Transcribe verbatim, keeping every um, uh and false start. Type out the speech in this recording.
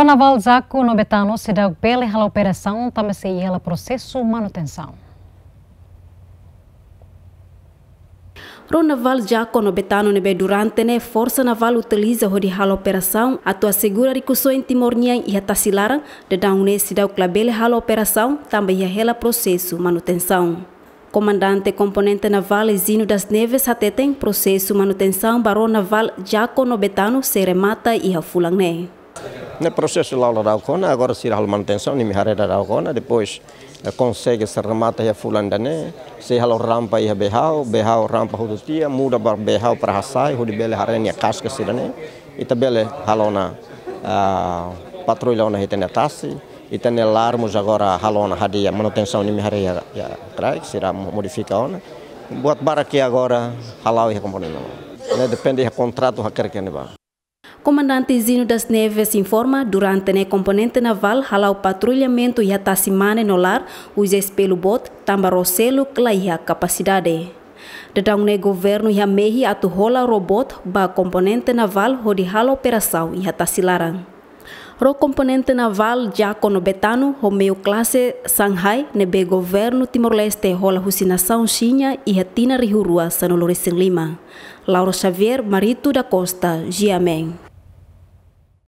Ronaval Zaco no Betano se dá pela a operação também se ela processo manutenção. Ronaval Zaco no Betano nebe durante ne força naval utiliza o de hala operação atua segura ricuso em Timor-Nian e atasilaram de daune se dá clabele hala operação também ia ela processo manutenção. Comandante componente naval Zino das Neves até tem processo manutenção barão naval Zaco no Betano se remata e a fulang ne. No processo lá da Alcona, agora se a manutenção, nem me hareda da Alcona, depois consegue se remata a fulanda né, se halo rampa e a behau, behau rampa hudutia, muda bar behau para hasai, hudi bele harenia casca se né, e tabele halona patrulha na hitene tassi, e tem alarmos agora halona hadia manutenção nem me hareia ya crai, será modifica ona, buat bara que agora halau e componente não, depende do contrato haker que neba. Comandante Zino das Neves informa durante o componente naval halau patrulhamento e atasimane no lar usa pelo bot tambarocelo claia capacidade. Dedang ne governo e mehi atu rola robot ba componente naval hodi hala operação e atasilaran. Ro componente naval Zaco no Betano Romeo classe Shanghai nebe governo Timor-Leste rola husinação Xinha e hatina rihurua Sanoloresing Lima. Laura Xavier Marito da Costa, Giameng.